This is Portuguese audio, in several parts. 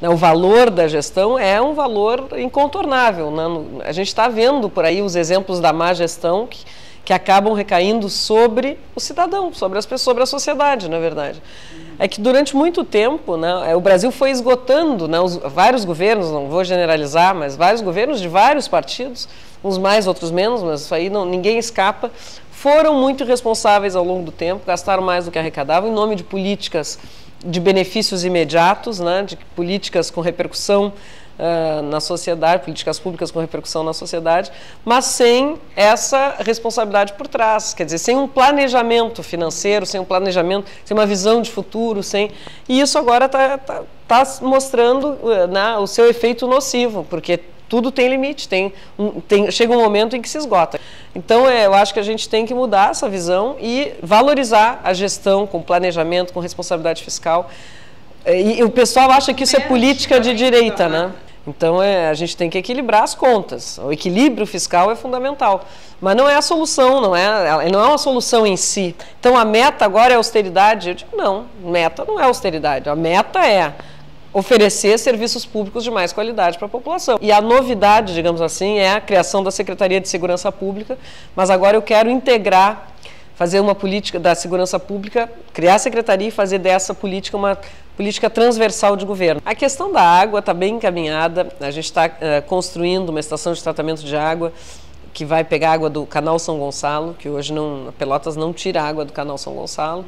né, o valor da gestão é um valor incontornável, né? A gente está vendo por aí os exemplos da má gestão que acabam recaindo sobre o cidadão, sobre as pessoas, sobre a sociedade, na verdade. É que durante muito tempo, né, o Brasil foi esgotando, né, vários governos, não vou generalizar, mas vários governos de vários partidos, uns mais, outros menos, mas isso aí ninguém escapa, foram muito responsáveis ao longo do tempo, gastaram mais do que arrecadavam em nome de políticas de benefícios imediatos, né, de políticas com repercussão na sociedade, políticas públicas com repercussão na sociedade, mas sem essa responsabilidade por trás, quer dizer, sem um planejamento financeiro, sem um planejamento, sem uma visão de futuro, e isso agora tá mostrando, né, o seu efeito nocivo, porque tudo tem limite, chega um momento em que se esgota. Então, eu acho que a gente tem que mudar essa visão e valorizar a gestão com planejamento, com responsabilidade fiscal. E o pessoal acha que isso é política de direita, né? Então, a gente tem que equilibrar as contas. O equilíbrio fiscal é fundamental. Mas não é a solução, não é uma solução em si. Então, a meta agora é austeridade? Eu digo, não, meta não é austeridade. A meta é oferecer serviços públicos de mais qualidade para a população. E a novidade, digamos assim, é a criação da Secretaria de Segurança Pública, mas agora eu quero integrar, fazer uma política da segurança pública, criar a secretaria e fazer dessa política uma política transversal de governo. A questão da água está bem encaminhada, a gente está construindo uma estação de tratamento de água que vai pegar água do Canal São Gonçalo, que hoje Pelotas não tira água do Canal São Gonçalo,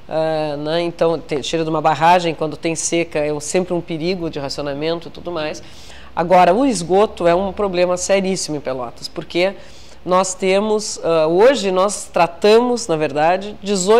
né? Então tira de uma barragem, quando tem seca é sempre um perigo de racionamento e tudo mais. Agora, o esgoto é um problema seríssimo em Pelotas, porque nós temos, hoje nós tratamos, na verdade,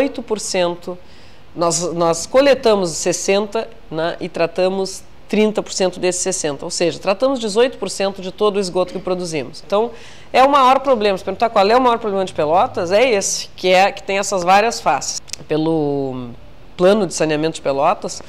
18%, nós coletamos 60%, né, e tratamos 30% desses 60%, ou seja, tratamos 18% de todo o esgoto que produzimos. Então, é o maior problema. Se perguntar qual é o maior problema de Pelotas, é esse, que tem essas várias faces. Pelo plano de saneamento de Pelotas,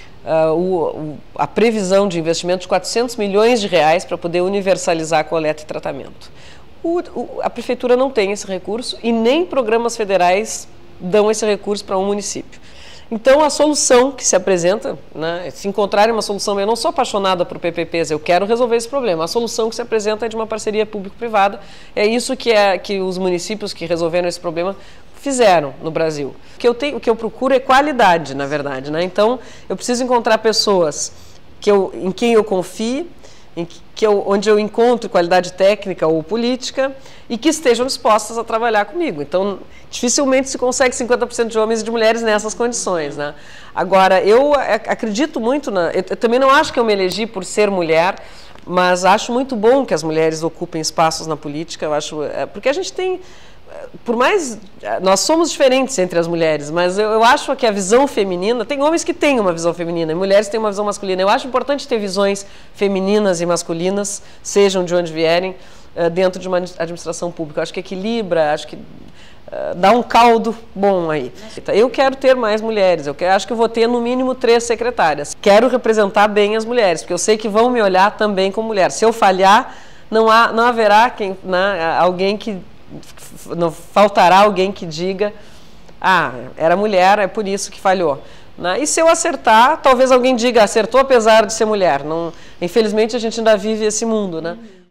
a previsão de investimento de 400 milhões de reais para poder universalizar a coleta e tratamento. A prefeitura não tem esse recurso e nem programas federais dão esse recurso para um município. Então, a solução que se apresenta, né, se encontrarem uma solução, eu não sou apaixonada por PPPs, eu quero resolver esse problema. A solução que se apresenta é de uma parceria público-privada. É isso que os municípios que resolveram esse problema fizeram no Brasil. O que eu procuro é qualidade, na verdade, né? Então, eu preciso encontrar pessoas em quem eu confie, onde eu encontro qualidade técnica ou política e que estejam dispostas a trabalhar comigo. Então, dificilmente se consegue 50% de homens e de mulheres nessas condições, né? Agora, eu acredito muito eu também não acho que eu me elegi por ser mulher, mas acho muito bom que as mulheres ocupem espaços na política. Eu acho, porque a gente tem, por mais, nós somos diferentes entre as mulheres, mas eu acho que a visão feminina, tem homens que têm uma visão feminina e mulheres têm uma visão masculina. Eu acho importante ter visões femininas e masculinas, sejam de onde vierem, dentro de uma administração pública. Eu acho que equilibra, acho que dá um caldo bom aí. Eu quero ter mais mulheres, acho que eu vou ter no mínimo 3 secretárias. Quero representar bem as mulheres, porque eu sei que vão me olhar também como mulher. Se eu falhar, não haverá alguém que... não faltará alguém que diga, era mulher, é por isso que falhou. E se eu acertar, talvez alguém diga, acertou apesar de ser mulher. Infelizmente, a gente ainda vive esse mundo, né?